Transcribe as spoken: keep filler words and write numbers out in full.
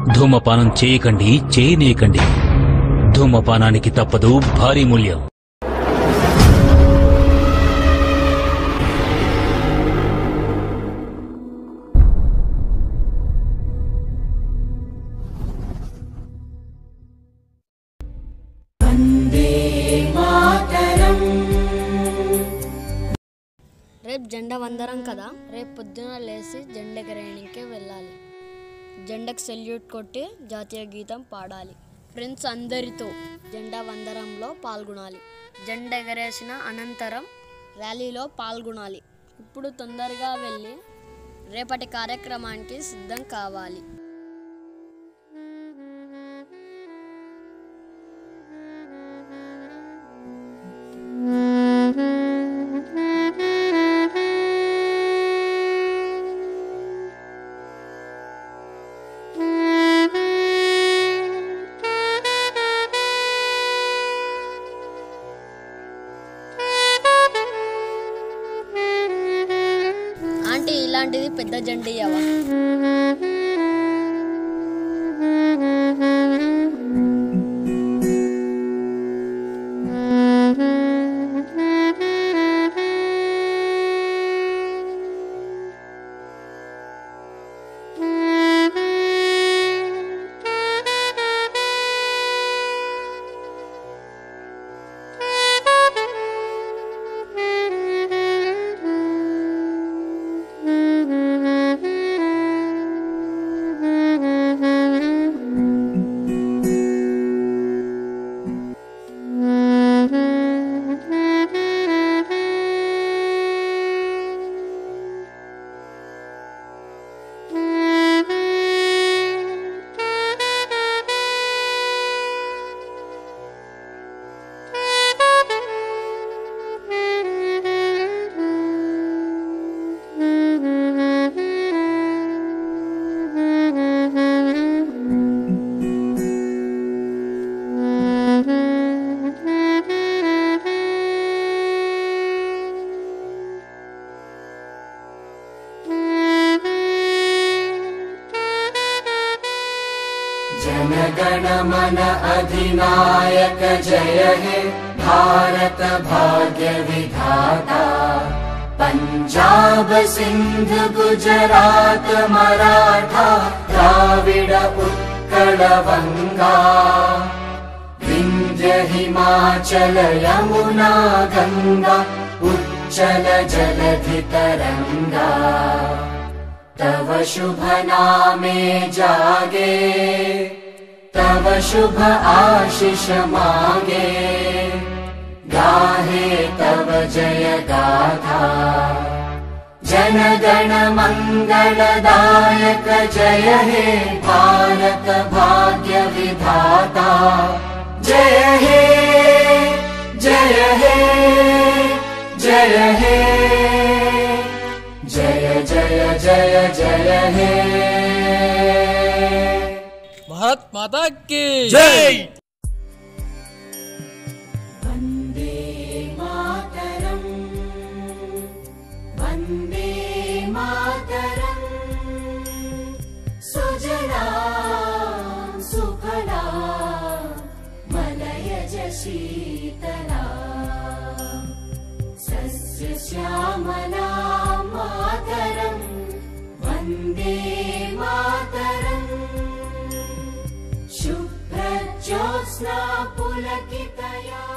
ధూమపానం చేయకండి, చేయనీయకండి. ధూమపానానికి తప్పదు భారీ మూల్యం. రేపు జెండా వందరం కదా, రేపు పొద్దున లేచి జెండా ఎగరేయడానికి వెళ్ళాలి. జెండాకు సెల్యూట్ కొట్టి జాతీయ గీతం పాడాలి. ఫ్రెండ్స్ అందరితో జెండా వందరంలో పాల్గొనాలి. జెండా ఎగరేసిన అనంతరం ర్యాలీలో పాల్గొనాలి. ఇప్పుడు తొందరగా వెళ్ళి రేపటి కార్యక్రమానికి సిద్ధం కావాలి. ఆంటీ, ఇలాంటిది పెద్ద జెండా ఇయ్యవా? जनगण मन अधिनायक जय हे भारत भाग्य विधाता। पंजाब सिंध गुजरात मराठा द्राविड उत्कल बंगा विंध्य हिमाचल यमुना गंगा उच्चल जलधि तरंगा। तव शुभ नामे जागे तव शुभ आशीष मांगे गाहे तव जय गाथा। जन गण मंगलदायक जय हे भारत भाग्य विधाता। जय हे जय हे जय हे जय जय जय जय हे। भारत माता की जय। वंदे मातरम वंदे मातरम। सुजला सुफला मलयज शीतला सस्य श्यामला मातरम। वंदे मातरम। शुभ्र ज्योत्स्ना पुलकितया।